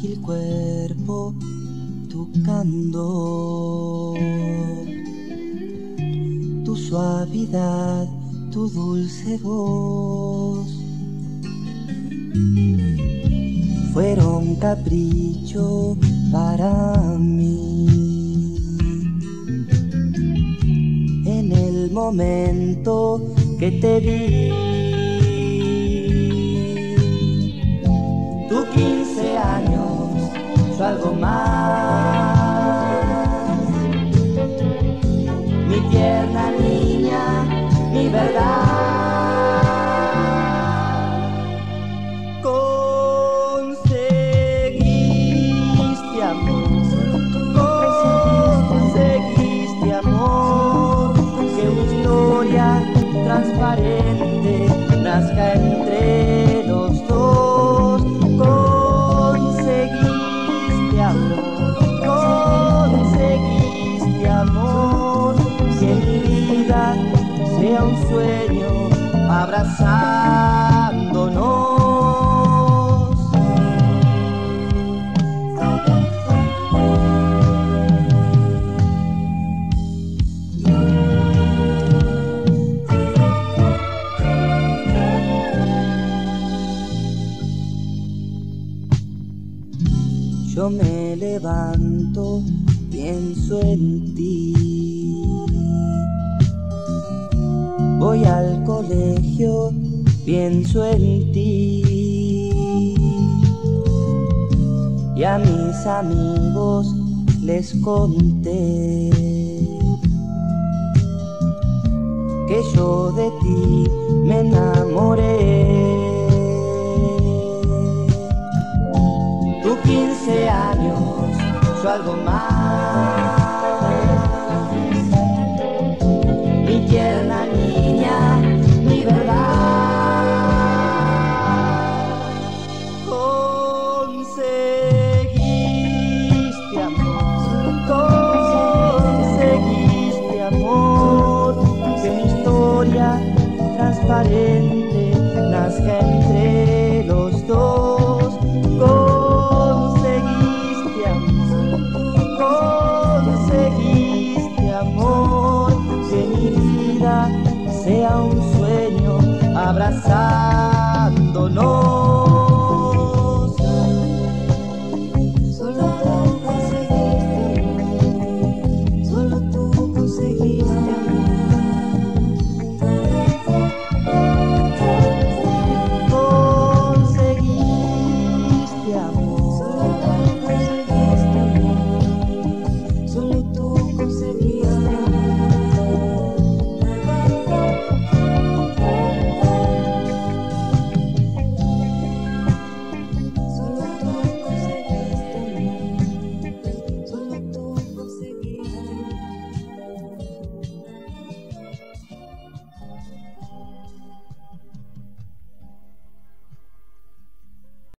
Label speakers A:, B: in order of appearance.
A: frágil cuerpo, tu candor, tu suavidad, tu dulce voz, fueron capricho para mí. En el momento que te vi, tu 15 años, yo algo más, mi tierna niña, mi verdad. Conseguiste amor, que una historia transparente nazca entre los dos. Conseguiste amor, que mi vida sea un sueño abrazándonos. Yo me levanto, pienso en ti. Voy al colegio, pienso en ti. Y a mis amigos les conté que yo de ti me enamoré. Tu 15 años, yo algo más, mi tierna niña, mi verdad. Conseguiste amor, que mi historia transparente nazca entre los dos. Conseguiste amor, que mi vida sea un sueño abrazándonos.